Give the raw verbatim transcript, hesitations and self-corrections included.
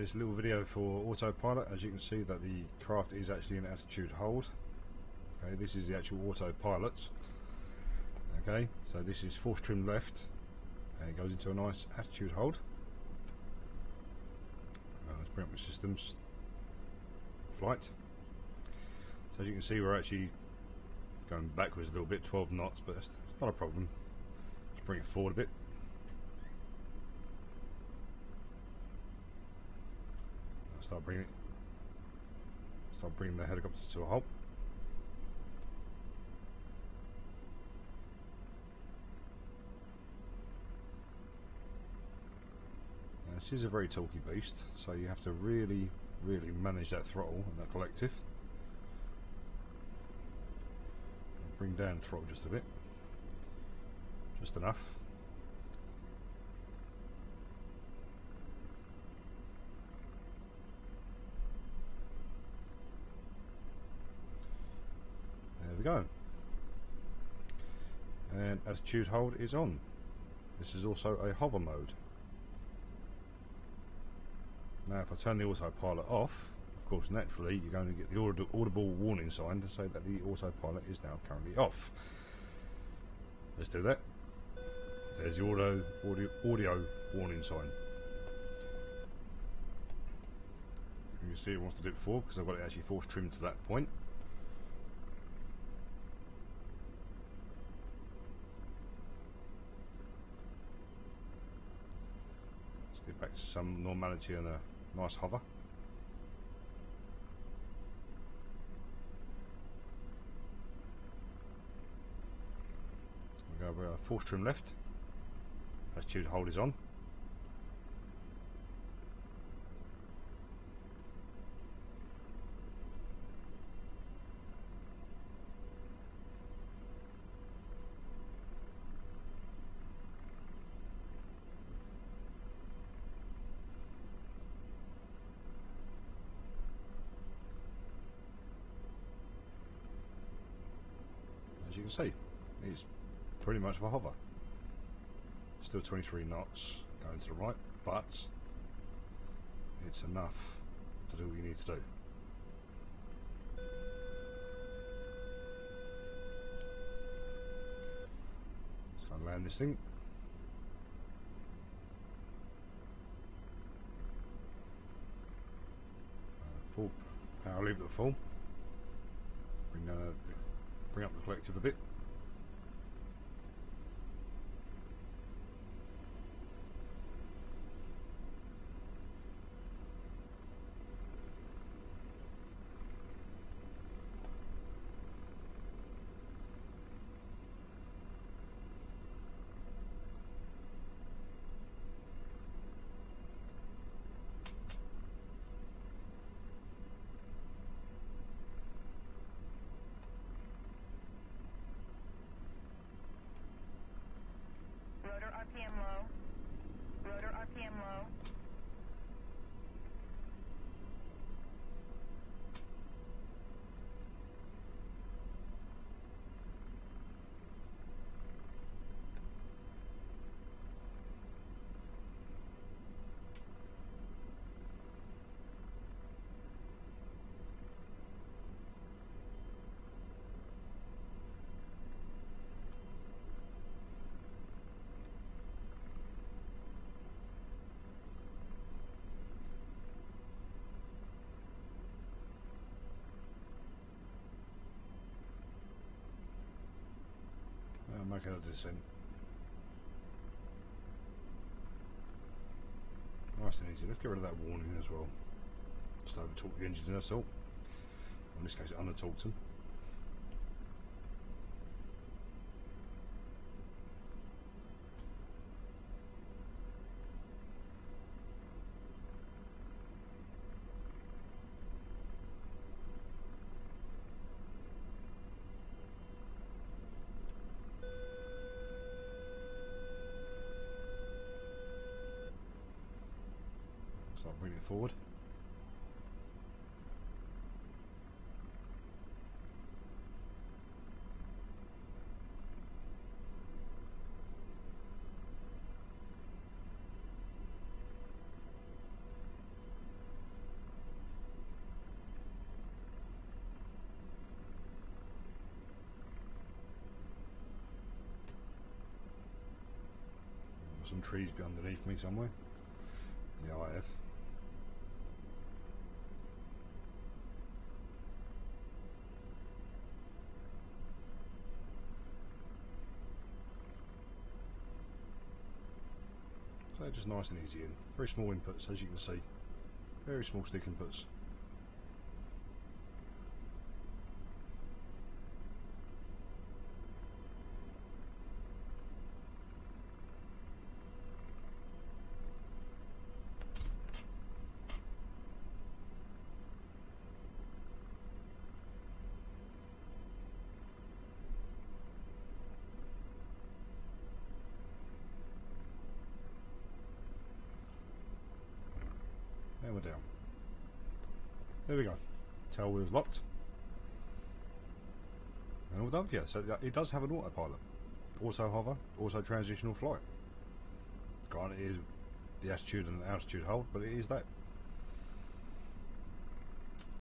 this little video for autopilot. As you can see that the craft is actually in attitude hold. Okay, this is the actual autopilot. Okay, so this is force trim left and it goes into a nice attitude hold. Uh, let's bring up the systems. Flight. So as you can see we're actually going backwards a little bit, twelve knots, but that's not a problem. Let's bring it forward a bit. Start bringing it, start bringing the helicopter to a halt. Now, this is a very talky beast, so you have to really, really manage that throttle and that collective. Bring down throttle just a bit, just enough. There we go. And attitude hold is on. This is also a hover mode. Now if I turn the autopilot off, of course naturally you're going to get the audible warning sign to say that the autopilot is now currently off. Let's do that. There's the audio, audio, audio warning sign. You can see it wants to do it before because I've got it actually force trimmed to that point. Let's get back to some normality and a nice hover. So we'll go uh, force trim left. Attitude hold is on. As you can see, it's pretty much of a hover. Still twenty-three knots going to the right, but it's enough to do what you need to do. Let's go and land this thing. Uh, full power, leave it at full. Bring down a, bring up the collective a bit. Rotor R P M low. Rotor R P M low. Uh, make a descent. Nice and easy. Let's get rid of that warning as well. Just over torque the engines, that's all. In this case, under torque them. So I'll bring it forward. some trees be underneath me somewhere. Yeah, I have. So just nice and easy in. Very small inputs, as you can see. Very small stick inputs. And we're down. There we go. Tail wheel's locked. And all done for you. So it does have an autopilot. Auto hover, auto transitional flight. Granted, it is the attitude and altitude hold, but it is that.